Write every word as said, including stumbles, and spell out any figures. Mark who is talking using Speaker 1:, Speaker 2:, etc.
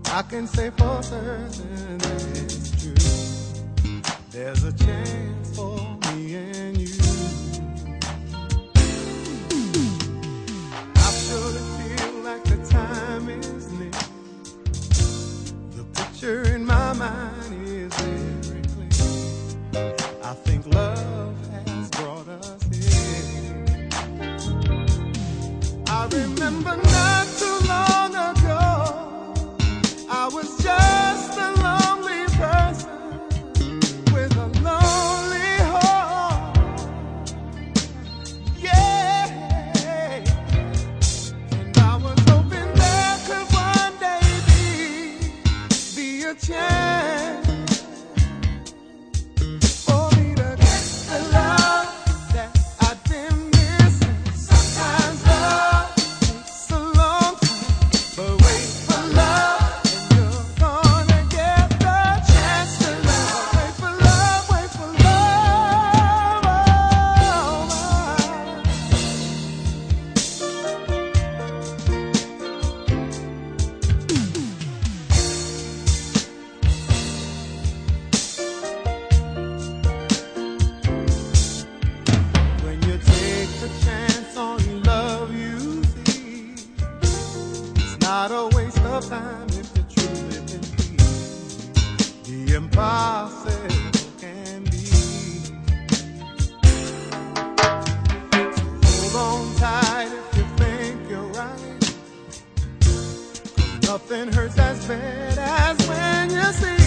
Speaker 1: I can say for certain that it's true. There's a chance for me and you. I surely feel like the time is near. The picture in my mind is very clear. I think love has brought us here. I remember not too long ago, I was just a lonely person with a lonely heart. Yeah, and I was hoping there could one day be, be a chance for me to get the love that I've been missing. Sometimes love takes a long time, but wait for love. Not a waste of time if you truly believe the impossible can be. So hold on tight if you think you're right, 'cause nothing hurts as bad as when you see